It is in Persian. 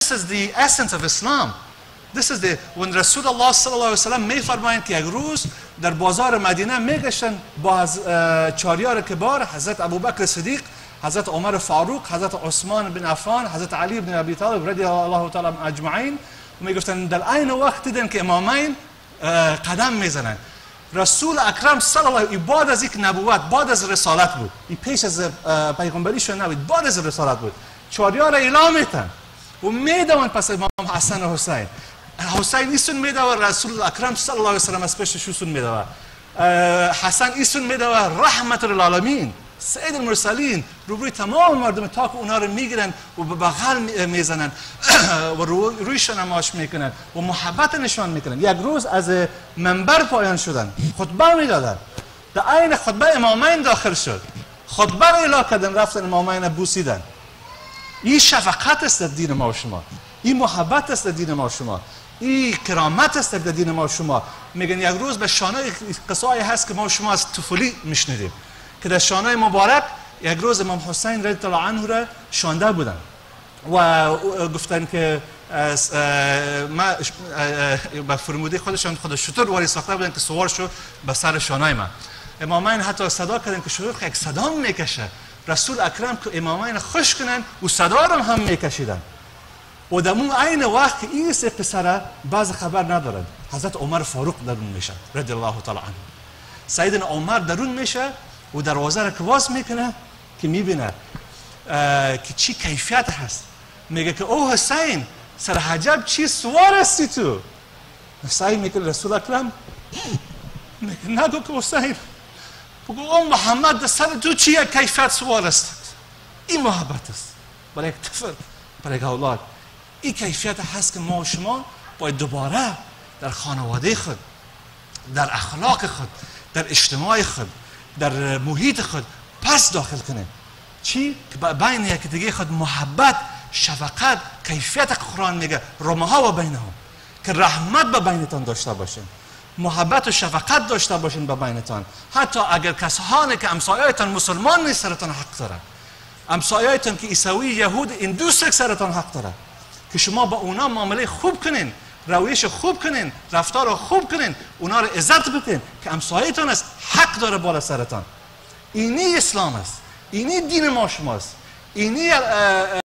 is the essence of Islam. This is the when رسول الله صلی الله علیه و سلم میفرمایند که یک روز در بازار مدینه میگشتن با از چاریار کبار حضرت ابوبکر صدیق، حضرت عمر فاروق، حضرت عثمان بن عفان، حضرت علی بن ابی طالب رضی الله تعالی عنهم اجمعین و میگفتن در عین وقت دیدن که امامین قدم میزنن. رسول اکرم صلی الله علیه و بعد از یک نبوت، بعد از رسالت بود، این پیش از پیغمبریشون نبود، بعد از رسالت بود، چاریار اعلام میتن و میدون پس امام حسن و حسین. حسین ایسون میدوه، رسول اکرم صلی الله علیه و سلم از پیشش ایسون میدوه، حسن ایسون میدوه، رحمت للعالمین سید المرسلین روبروی تمام مردم تا که اونا رو میگیرن و به بغل میزنن و رویشون نمایش میکنن و محبت نشان میکنن. یک روز از منبر پایان شدن، خطبه میدادن، در عین خطبه امامین داخل شد، خطبه رو اعلام کردن، رفتن امامین بوسیدن. این شفقت است در دین ما و شما، این محبت است در دین ما و شما، این کرامت است در دین ما و شما. میگن یک روز به شانه قصه‌ای هست که ما و شما از طفولی میشنیدیم که در شانه مبارک یک روز امام حسین رضی الله عنه را شانده بودن و گفتن که ما به فرموده خودشان خود شطور واری ساخته بودن که سوار شو به سر شانه من. امامین حتی صدا کردن که شطور یک صدا میکشه. رسول اکرم که امامین خوش کنن و صدا رو هم میکشیدن. و در اون عین وقت که این سه پسره بعض خبر ندارن، حضرت عمر فاروق درون میشه رضی الله تعالی عنه. سیدنا عمر درون میشه و دروازه را که باز میکنه که میبینه که چی کیفیت هست. میگه که او حسین سر حجب چی سوار هستی تو؟ حسین میگه رسول اکرم، میگه نگو که حسین، بگو او محمد در سر تو چی کیفیت سوار است. این محبت است برای یک طفل، برای یک اولاد. این کیفیت هست که ما و شما باید دوباره در خانواده خود، در اخلاق خود، در اجتماع خود، در محیط خود پس داخل کنیم. چی؟ که بین یک دیگه خود محبت، شفقت، کیفیت که قرآن میگه رمها و بینهم، که رحمت به بینتان داشته باشین، محبت و شفقت داشته باشین به بینتان. حتی اگر کسانی که امسایه‌تان مسلمان نیست سرتان حق داره، امسایه‌تان که عیسوی، یهود، هندوست سرتان حق داره که شما با اونا معامله خوب کنین، رویش خوب کنین، رفتار خوب کنین، اونا رو عزت بدین که همسایه‌تان است، حق داره بالا سرتان. اینی اسلام است، اینی دین ما شماست، اینی